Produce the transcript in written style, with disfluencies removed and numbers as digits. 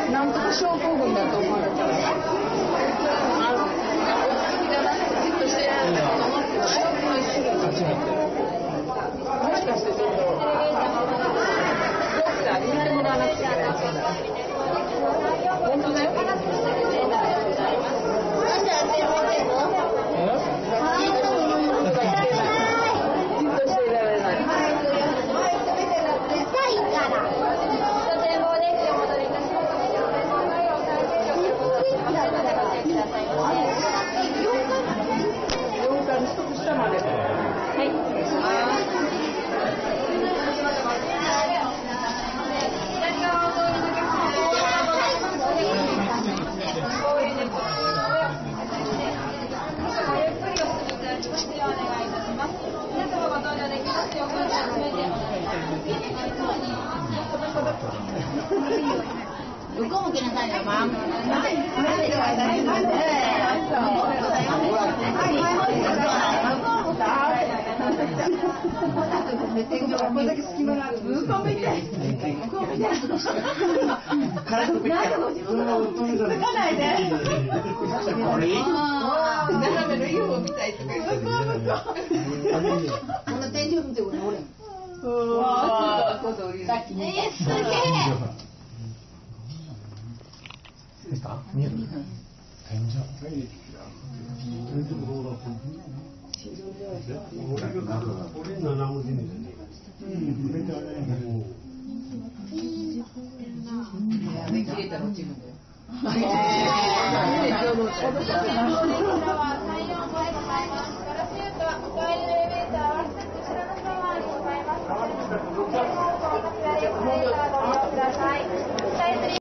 なんとか症候群だと思われたら。もしかしてちょっとドクターに見てもらわなくちゃいけない。本当だよ。 向こう向きなさいよ、マン。 これだけ隙間がある。向こうみたい。向こうみたい。体をなんか自分のつかないで。斜めの UFO みたいとか。向こう。この天井見てごらん。さっきね。すげえ。 ですか？見える？天井。 ご